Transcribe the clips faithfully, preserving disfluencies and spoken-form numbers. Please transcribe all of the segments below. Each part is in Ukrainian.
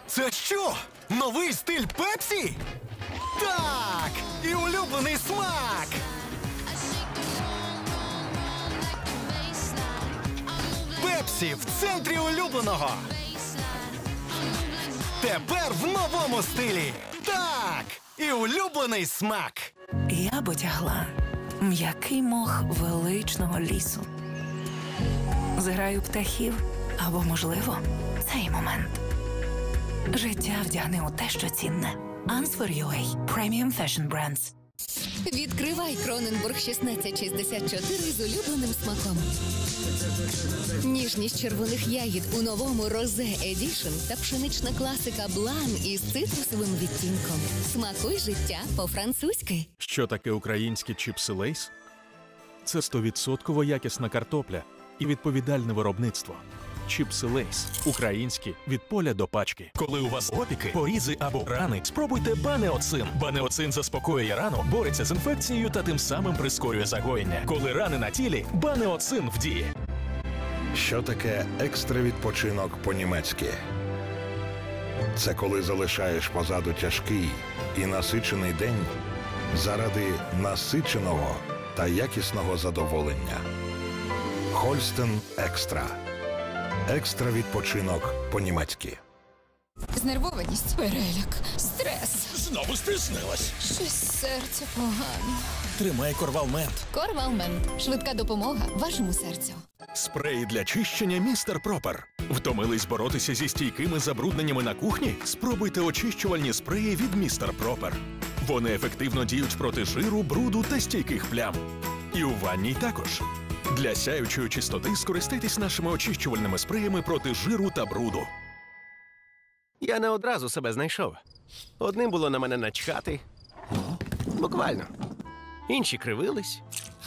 Це що? Новий стиль Пепсі? Так! І улюблений смак! Пепсі в центрі улюбленого! Тепер в новому стилі! Так! І улюблений смак! Я б одягла м'який мох величного лісу. Зграю птахів, або, можливо, цей момент. Життя вдягне у те, що цінне. Answer ю ей. Premium Fashion Brands. Відкривай Кроненбург шістнадцять шістдесят чотири з улюбленим смаком. Ніжність червоних ягід у новому Розе Едішн та пшенична класика Блан із цитрусовим відтінком. Смакуй життя по-французьки. Що таке українські чіпси Лейс? Це сто відсотків якісна картопля і відповідальне виробництво. Чіпси Лейс. Українські від поля до пачки. Коли у вас опіки, порізи або рани, спробуйте Банеоцин. Банеоцин заспокоює рану, бореться з інфекцією та тим самим прискорює загоєння. Коли рани на тілі, Банеоцин в дії. Що таке екстра відпочинок по-німецьки? Це коли залишаєш позаду тяжкий і насичений день заради насиченого та якісного задоволення. Хольстен Екстра. Екстра відпочинок по-німецьки. Знервованість, переляк, стрес. Знову стиснилась. Щось серце погано. Тримай Корвалмент. Корвалмент. Швидка допомога вашому серцю. Спреї для чищення містер Пропер. Втомились боротися зі стійкими забрудненнями на кухні? Спробуйте очищувальні спреї від містер Пропер. Вони ефективно діють проти жиру, бруду та стійких плям. І у ванній також. Для сяючої чистоти скористайтесь нашими очищувальними спреями проти жиру та бруду. Я не одразу себе знайшов. Одним було на мене начхати. Буквально. Інші кривились.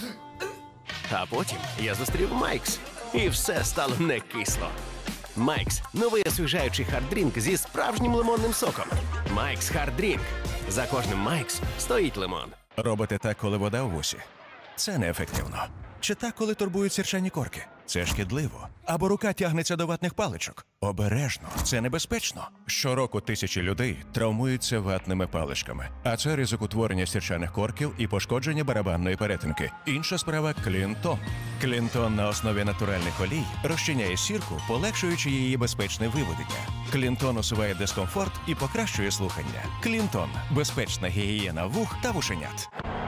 А потім я зустрів Майкс. І все стало не кисло. Майкс – новий освіжаючий хард-дрінк зі справжнім лимонним соком. Майкс хард-дрінк. За кожним Майкс стоїть лимон. Робите так, коли вода у вусі? Це неефективно. Чи так, коли турбують сірчані корки? Це шкідливо. Або рука тягнеться до ватних паличок? Обережно, це небезпечно. Щороку тисячі людей травмуються ватними паличками. А це ризик утворення сірчаних корків і пошкодження барабанної перетинки. Інша справа – Клінтон. Клінтон на основі натуральних олій розчиняє сірку, полегшуючи її безпечне виведення. Клінтон усуває дискомфорт і покращує слухання. Клінтон – безпечна гігієна вух та вушенят.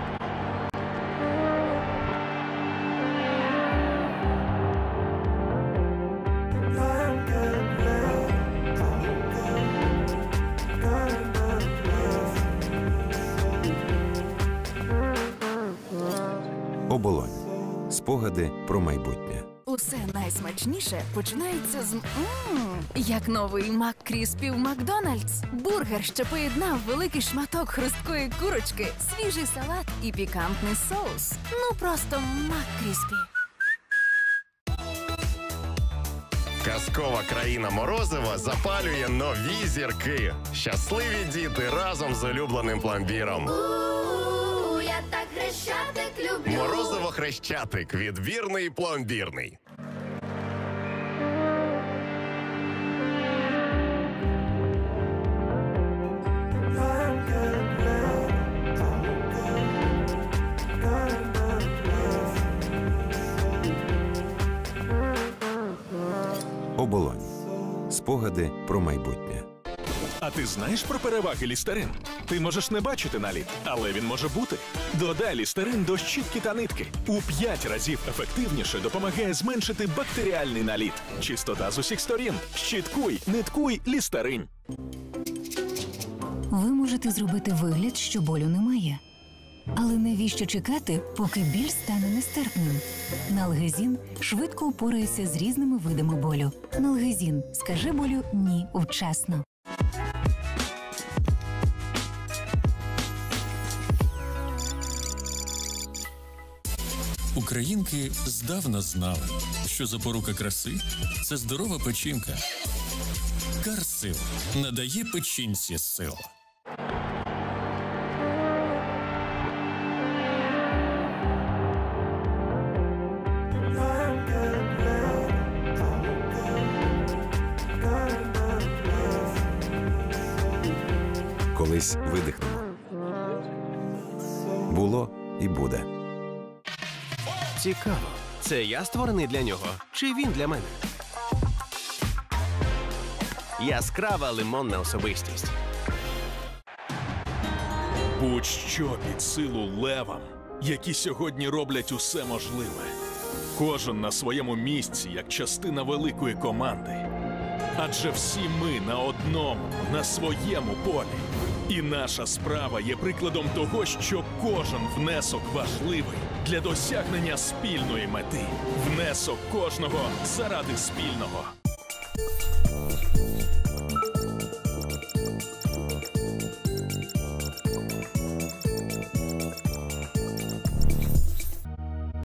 Оболонь. Спогади про майбутнє. Усе найсмачніше починається з мм, як новий Мак-Кріспі в Макдональдс. Бургер, що поєднав великий шматок хрусткої курочки, свіжий салат і пікантний соус. Ну просто Мак-Кріспі. Казкова країна Морозива запалює нові зірки. Щасливі діти разом з улюбленим пломбіром. У-у-у, я так Хрещатик люблю. Морозиво Хрещатик. Відбірний пломбірний. Оболонь. Спогади про майбутнє. А ти знаєш про переваги Лістерин? Ти можеш не бачити наліт, але він може бути. Додай Лістерин до щітки та нитки. У п'ять разів ефективніше допомагає зменшити бактеріальний наліт. Чистота з усіх сторін. Щіткуй, ниткуй, Лістерин. Ви можете зробити вигляд, що болю немає. Але навіщо чекати, поки біль стане нестерпним? Налгезін швидко упорається з різними видами болю. Налгезін. Скажи болю «ні» вчасно. Українки здавна знали, що запорука краси – це здорова печінка. Карсил надає печінці сил. колись видихнемо. Було і буде. Цікаво, це я створений для нього, чи він для мене? Яскрава лимонна особистість. Будь-що під силу левам, які сьогодні роблять усе можливе. Кожен на своєму місці, як частина великої команди. Адже всі ми на одному, на своєму полі. І наша справа є прикладом того, що кожен внесок важливий для досягнення спільної мети. Внесок кожного заради спільного.